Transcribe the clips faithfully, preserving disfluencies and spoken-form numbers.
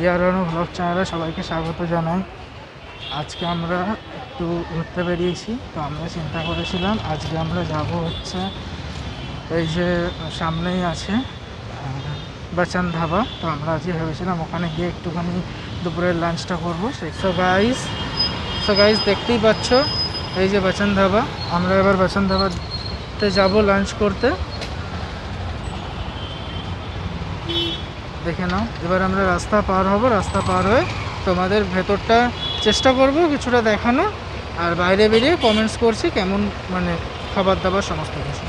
ইয়ারানো blog চ্যানেলে সবাইকে স্বাগত জানাই। আজকে আমরা একটু ঘুরতে বেরিয়েছি। তো আমরা চিন্তা করেছিলাম আজকে আমরা যাব হচ্ছে এই যে সামনেই আছে বাচান ধাবা। তো আমরা আজকে ভেবেছিলাম ওখানে গিয়ে একটুখানি দুপুরের লাঞ্চটা করবো। সো গাইস সো গাইস দেখতেই পাচ্ছ এই যে বাচান ধাবা। আমরা এবার বাচান ধাবাতে যাব লাঞ্চ করতে। দেখে নাও, এবার আমরা রাস্তা পার হব। রাস্তা পার হয়ে তোমাদের ভেতরটা চেষ্টা করব কিছুটা দেখানো, আর বাইরে বেরিয়ে কমেন্টস করছি কেমন মানে খাবার দাবার সমস্ত কিছু।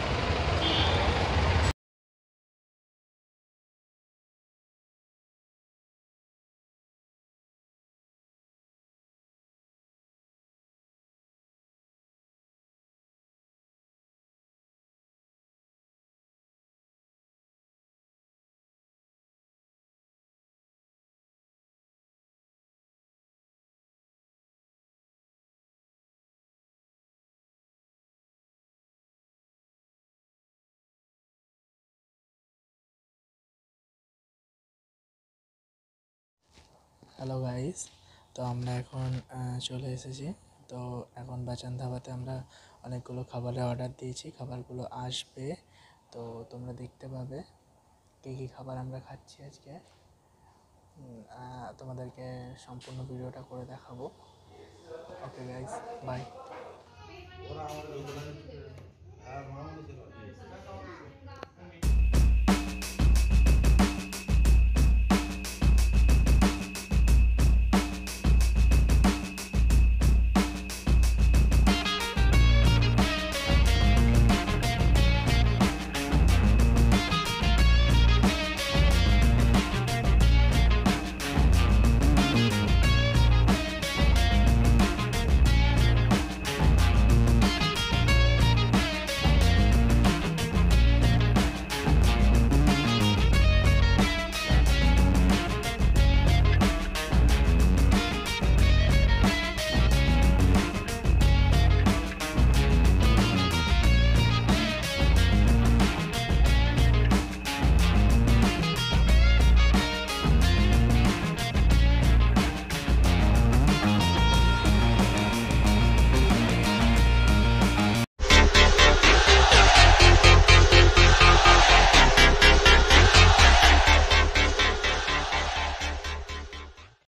হ্যালো গাইস, তো আমরা এখন চলে এসেছি। তো এখন বাচান ধাবাতে আমরা অনেকগুলো খাবারের অর্ডার দিয়েছি, খাবারগুলো আসবে। তো তোমরা দেখতে পাবে কী কী খাবার আমরা খাচ্ছি আজকে। তোমাদেরকে সম্পূর্ণ ভিডিওটা করে দেখাবো। Okay guys, by.